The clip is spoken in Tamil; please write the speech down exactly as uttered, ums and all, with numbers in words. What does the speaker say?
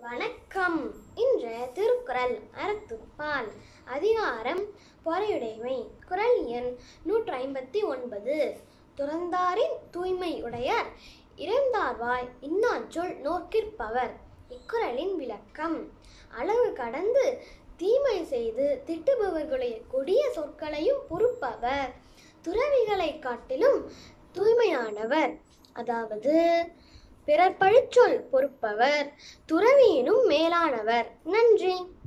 வணக்கம். இன்றைய திருக்குறள் அறத்துப்பால் அதிகாரம் பொறையுடைமை. குறள் எண் நூற்றி ஐம்பத்தி ஒன்பது. துறந்தாரின் தூய்மை உடையார் இறந்தார்வாய் இன்னாச்சொல் நோக்கிற்பவர். இக்குறளின் விளக்கம்: அளவு கடந்து தீமை செய்து திட்டுபவர்களுடைய கொடிய சொற்களையும் பொறுப்பவர் துறவிகளை காட்டிலும் தூய்மையானவர். அதாவது பிறர் பழிச்சொல் பொறுப்பவர் துறவியினும் மேலானவர். நன்றி.